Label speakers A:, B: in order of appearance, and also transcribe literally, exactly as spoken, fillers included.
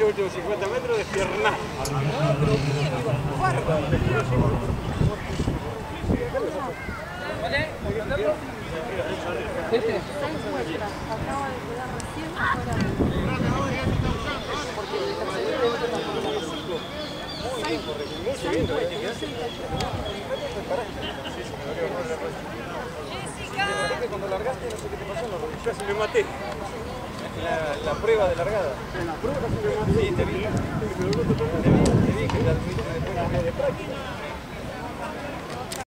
A: últimos cincuenta metros de pierna.
B: Este. Seis muestras. Acabo de quedar recién fuera. Porque el tercer seis
A: Jessica. Cuando largaste no sé qué te pasó, no, casi me maté. La, la prueba de largada. En la prueba casi me maté. Sí, te vi. Te vi, te vi que la tuviste después de práctica.